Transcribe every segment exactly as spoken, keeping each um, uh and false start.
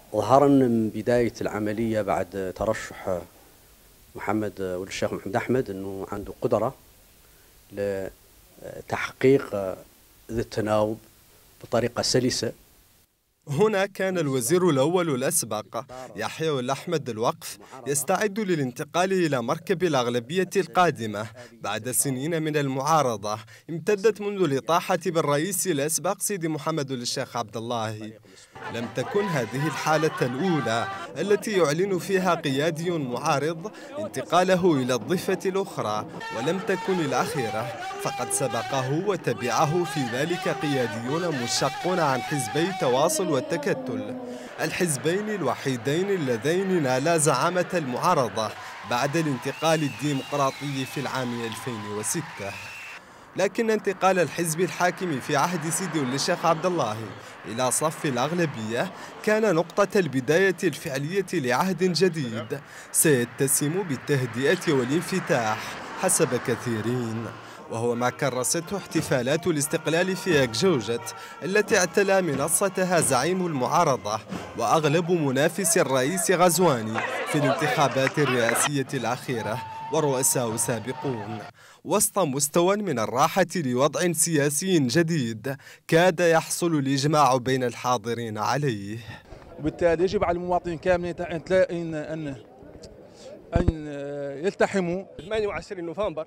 ظهر من بداية العملية بعد ترشح محمد ولد الشيخ محمد أحمد أنه عنده قدرة لتحقيق ذي التناوب بطريقة سلسة. هنا كان الوزير الأول الأسبق يحيى ولد أحمد الوقف يستعد للانتقال إلى مركب الأغلبية القادمة بعد سنين من المعارضة امتدت منذ الإطاحة بالرئيس الأسبق سيدي محمد ولد الشيخ عبد الله. لم تكن هذه الحالة الأولى التي يعلن فيها قيادي معارض انتقاله إلى الضفة الأخرى، ولم تكن الأخيرة، فقد سبقه وتبعه في ذلك قياديون مشقون عن حزبي تواصل والتكتل، الحزبين الوحيدين اللذين نالا زعامة المعارضة بعد الانتقال الديمقراطي في العام ألفين وستة. لكن انتقال الحزب الحاكم في عهد سيدي ولد الشيخ عبد الله إلى صف الأغلبية كان نقطة البداية الفعلية لعهد جديد سيتسم بالتهدئة والانفتاح حسب كثيرين، وهو ما كرسته احتفالات الاستقلال في أكجوجت التي اعتلى منصتها زعيم المعارضة وأغلب منافس الرئيس غزواني في الانتخابات الرئاسية الأخيرة ورؤساء سابقون، وسط مستوى من الراحة لوضع سياسي جديد كاد يحصل الإجماع بين الحاضرين عليه. وبالتالي يجب على المواطنين كاملين أن أن أن يلتحموا. ثمانية وعشرين نوفمبر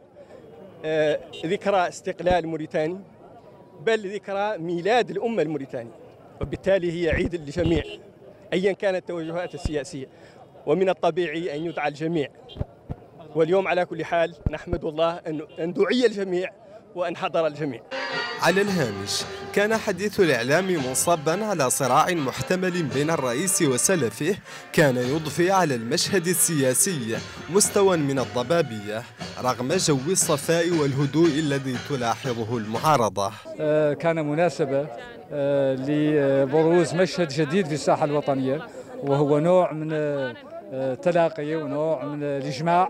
ذكرى استقلال موريتاني، بل ذكرى ميلاد الأمة الموريتانية، وبالتالي هي عيد للجميع أيا كانت التوجهات السياسية، ومن الطبيعي أن يدعى الجميع. واليوم على كل حال نحمد الله أن دعي الجميع وأن حضر الجميع. على الهامش كان حديث الإعلام منصبا على صراع محتمل بين الرئيس وسلفه كان يضفي على المشهد السياسي مستوى من الضبابية رغم جو الصفاء والهدوء الذي تلاحظه المعارضة. كان مناسبة لبروز مشهد جديد في الساحة الوطنية، وهو نوع من التلاقي ونوع من الإجماع،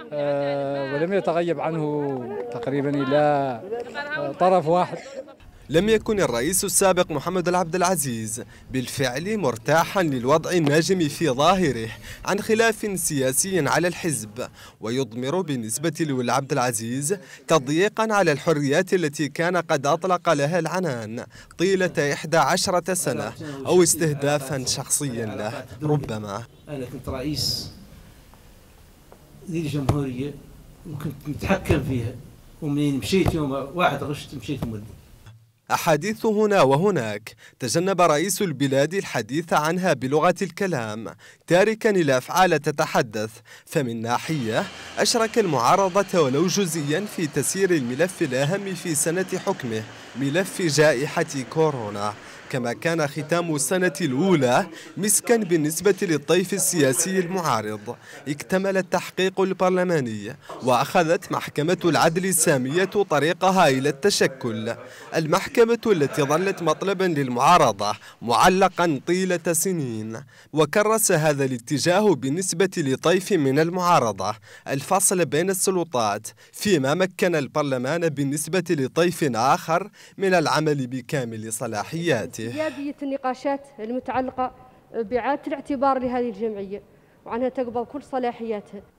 ولم يتغيب عنه تقريبا إلى طرف واحد. لم يكن الرئيس السابق محمد العبد العزيز بالفعل مرتاحا للوضع الناجم في ظاهره عن خلاف سياسي على الحزب، ويضمر بالنسبة لولد عبد العزيز تضييقا على الحريات التي كان قد أطلق لها العنان طيلة إحدى عشرة سنة أو استهدافا شخصيا له ربما. أنا كنت رئيس ذي الجمهورية وكنت متحكم فيها، ومنين مشيت يوم واحد غشت مشيت مولي. أحاديث هنا وهناك تجنب رئيس البلاد الحديث عنها بلغة الكلام، تاركا الأفعال تتحدث. فمن ناحية أشرك المعارضة ولو جزئيا في تسيير الملف الأهم في سنة حكمه، ملف جائحة كورونا، كما كان ختام السنة الأولى مسكا بالنسبة للطيف السياسي المعارض. اكتمل التحقيق البرلماني وأخذت محكمة العدل السامية طريقها إلى التشكل، المحكمة التي ظلت مطلبا للمعارضة معلقا طيلة سنين. وكرس هذا الاتجاه بالنسبة لطيف من المعارضة الفصل بين السلطات، فيما مكن البرلمان بالنسبة لطيف آخر من العمل بكامل صلاحياته. زيادة النقاشات المتعلقة بإعادة الاعتبار لهذه الجمعية وعنها تقبل كل صلاحياتها